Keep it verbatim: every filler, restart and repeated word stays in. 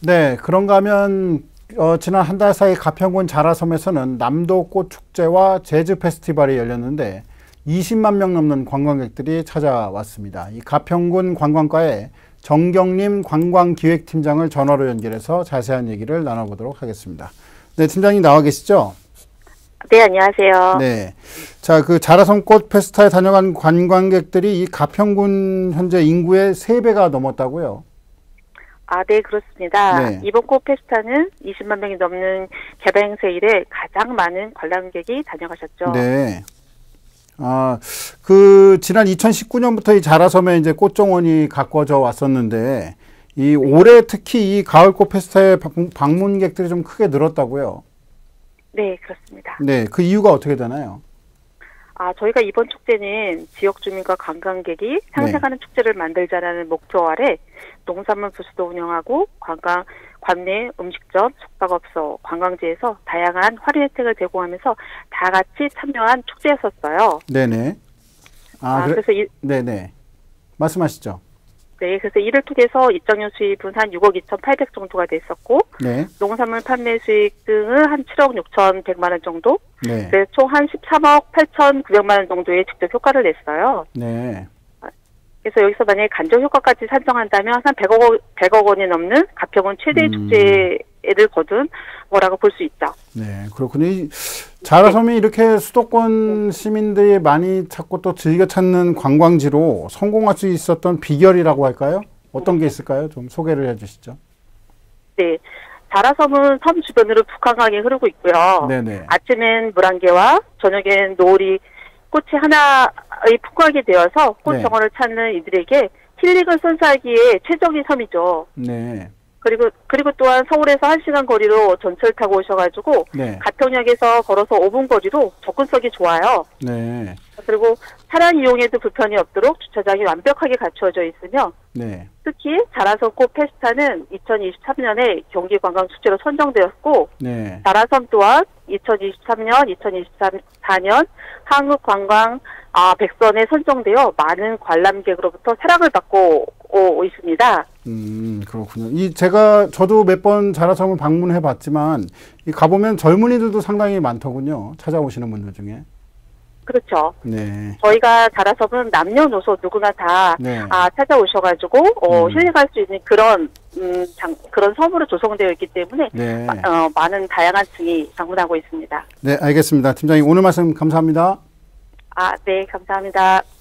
네, 그런가 하면 어, 지난 한 달 사이 가평군 자라섬에서는 남도 꽃축제와 재즈 페스티벌이 열렸는데 이십만 명 넘는 관광객들이 찾아왔습니다. 이 가평군 관광과의 정경림 관광기획팀장을 전화로 연결해서 자세한 얘기를 나눠보도록 하겠습니다. 네, 팀장님 나와 계시죠? 네, 안녕하세요. 네. 자, 그 자라섬 꽃 페스타에 다녀간 관광객들이 이 가평군 현재 인구의 세 배가 넘었다고요? 아, 네, 그렇습니다. 네. 이번 꽃 페스타는 이십만 명이 넘는 개발 행사 이래 가장 많은 관람객이 다녀가셨죠. 네. 아, 그, 지난 이천십구 년부터 이 자라섬에 이제 꽃정원이 가꿔져 왔었는데, 이 올해 특히 이 가을꽃 페스타의 방문객들이 좀 크게 늘었다고요? 네, 그렇습니다. 네, 그 이유가 어떻게 되나요? 아, 저희가 이번 축제는 지역 주민과 관광객이 상생하는 네. 축제를 만들자라는 목표 아래 농산물 부스도 운영하고 관광, 관내 음식점, 숙박업소, 관광지에서 다양한 할인 혜택을 제공하면서 다 같이 참여한 축제였었어요. 네네. 아, 아 그래? 그래서 이, 네네. 말씀하시죠. 네, 그래서 이를 통해서 입장료 수입은 한 육억 이천팔백 정도가 됐었고, 네. 농산물 판매 수익 등은 한 칠억 육천백만 원 정도, 네. 그래서 총 한 십삼억 팔천구백만 원 정도의 직접 효과를 냈어요. 네. 그래서 여기서 만약에 간접 효과까지 산정한다면 한 백억, 원, 백억 원이 넘는 가평군 최대 음. 축제를 거둔 거라고 볼 수 있죠. 네, 그렇군요. 이 자라섬이 네. 이렇게 수도권 시민들이 많이 찾고 또 즐겨 찾는 관광지로 성공할 수 있었던 비결이라고 할까요? 어떤 게 있을까요? 좀 소개를 해주시죠. 네, 자라섬은 섬 주변으로 북한강이 흐르고 있고요. 네네. 아침엔 물안개와 저녁엔 노을이 꽃이 하나의 풍광이 되어서 꽃 네. 정원을 찾는 이들에게 힐링을 선사하기에 최적의 섬이죠. 네. 그리고 그리고 또한 서울에서 한 시간 거리로 전철 타고 오셔가지고 네. 가평역에서 걸어서 오 분 거리로 접근성이 좋아요. 네. 그리고 차량 이용에도 불편이 없도록 주차장이 완벽하게 갖추어져 있으며 네. 특히 자라섬 꽃 페스타는 이천이십삼 년에 경기관광축제로 선정되었고 네. 자라섬 또한 이천이십삼 년, 이천이십사 년 한국관광 아, 백선에 선정되어 많은 관람객으로부터 사랑을 받고 오 있습니다. 음, 그렇군요. 이 제가 저도 몇 번 자라섬을 방문해 봤지만 이 가보면 젊은이들도 상당히 많더군요. 찾아오시는 분들 중에. 그렇죠. 네. 저희가 자라섬은 남녀노소 누구나 다 네. 아, 찾아오셔가지고 어, 음. 힐링할 수 있는 그런 음, 장, 그런 섬으로 조성되어 있기 때문에 네. 어, 많은 다양한 층이 방문하고 있습니다. 네, 알겠습니다. 팀장님 오늘 말씀 감사합니다. 아, 네, 감사합니다.